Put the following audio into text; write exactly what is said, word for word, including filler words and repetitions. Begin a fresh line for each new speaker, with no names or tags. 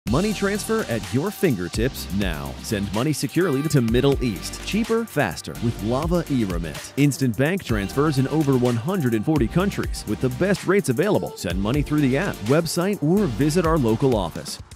Money transfer at your fingertips now. Send money securely to Middle East. Cheaper, faster with Lava eRemit. Instant bank transfers in over one hundred forty countries with the best rates available. Send money through the app, website, or visit our local office.